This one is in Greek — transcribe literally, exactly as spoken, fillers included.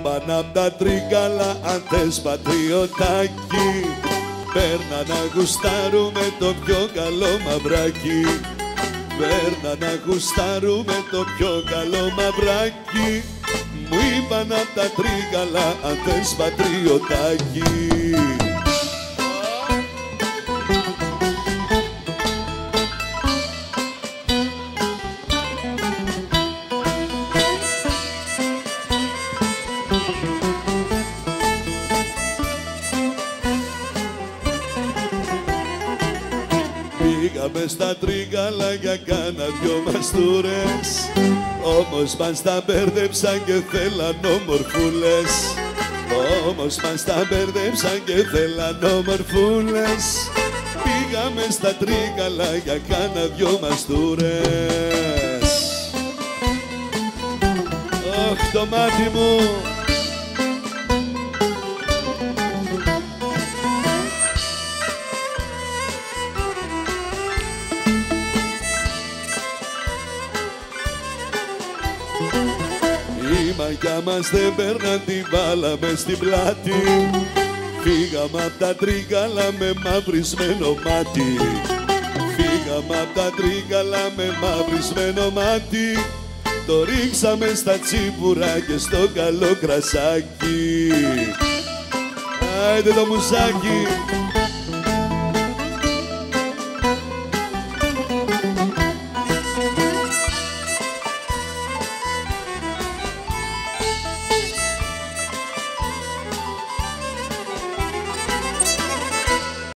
είπαν απ' τα Τρίκαλα αν θες πατριωτάκι, παίρνα να γουστάρουμε το πιο καλό μαυράκι. Παίρνα να γουστάρουμε το πιο καλό μαυράκι. Μου είπαν απ' τα Τρίκαλα αν θες πατριωτάκι. Πήγαμε στα Τρίκαλα για κάνα δυο μαστούρες, όμως μας τα μπέρδεψαν και θέλαν ομορφούλες. Όμως μας τα μπέρδεψαν και θέλαν ομορφούλες. Πήγαμε στα Τρίκαλα για κάνα δυο μαστούρες. Αχ, το μάτι μου! Η μαγιά μας δεν παίρναν, την βάλαμε στην πλάτη. Φύγαμε απ' τα Τρίκαλα με μαυρισμένο μάτι. Φύγαμε απ' τα Τρίκαλα με μαυρισμένο μάτι. Το ρίξαμε στα τσίπουρα και στο καλό κρασάκι. Άιντε το μουσάκι!